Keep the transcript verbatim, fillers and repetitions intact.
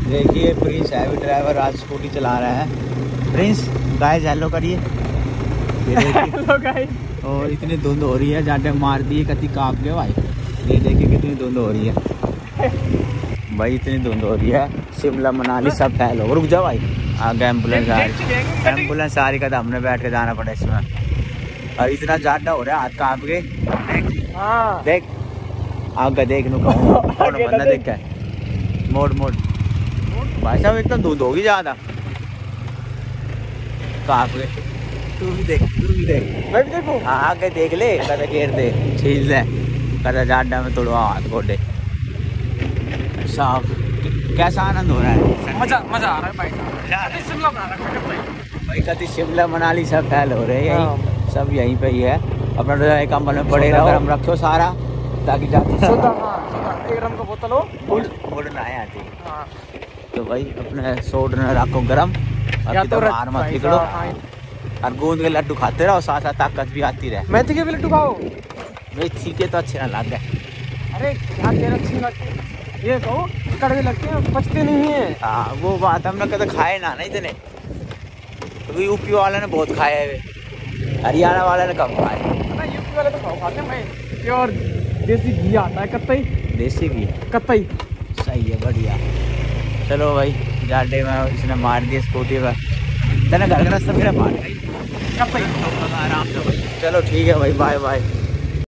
देखिए Prince heavy driver आज scooty चला रहा है। प्रिंस गाइस हेलो करिए। ये देखिए गाइस, और इतनी धुंध हो रही है, जाटे मार दिए कति कांप गए भाई। ये देखिए कितनी धुंध हो रही है भाई, इतनी धुंध हो रही है। शिमला मनाली सब फैल हो। रुक जाओ भाई, आगे एम्बुलेंस आ रही, एम्बुलेंस आ रही का, हमने बैठ के जाना पड़ा इसमें। और इतना ज्यादा हो रहा है, हाथ कांप गए। देख आगे देख नु बंदा देख है। मोड़ मोड़ भाई साहब, एकदम दूध होगी ज्यादा, कांप गए। तू भी देख, तू भी देख, मैं भी देखूं। हाँ आगे देख ले, कदा घेर दे, छील ले, कदा जाडा में तोड़वा हाथ गोडे। साहब कैसा आनंद हो रहा है, मजा मजा आ रहा है भाई साहब। शिमला बना रखा है भाई, कति शिमला मनाली सब फैल हो रहे हैं यही, सब यहीं पे ही है। अपना तो कंबल में पड़े रहो, गरम रखो सारा, ताकि जाते एक रम का बोतल हो फुल ना आती। तो भाई अपने सोड न रखो गरम, और तो बाहर मत निकलो, और गूंद के लड्डू खाते रहो, साथ साथ ताकत भी आती रहे। मेथी के भी लड्डू खाओ, मेथी के तो अच्छे ना लग गए। अरे क्या तेरा अच्छी लगती है, ये कहो कड़वे लगते हैं, पचते नहीं है। हाँ वो बात हमने कभी खाए ना नहीं इतने, तो यूपी वाले ने बहुत खाए है, हरियाणा वाले ने कम खाए। यूपी वाले तो खाते हैं भाई, प्योर देसी घी आता है, कत्तई देसी घी, कत्तई सही है, बढ़िया। चलो भाई, जाडे में इसने मार दिया स्कूटी पर, तेने घर का रास्ता मेरा मार गई, आराम से। चलो ठीक है भाई, बाय बाय।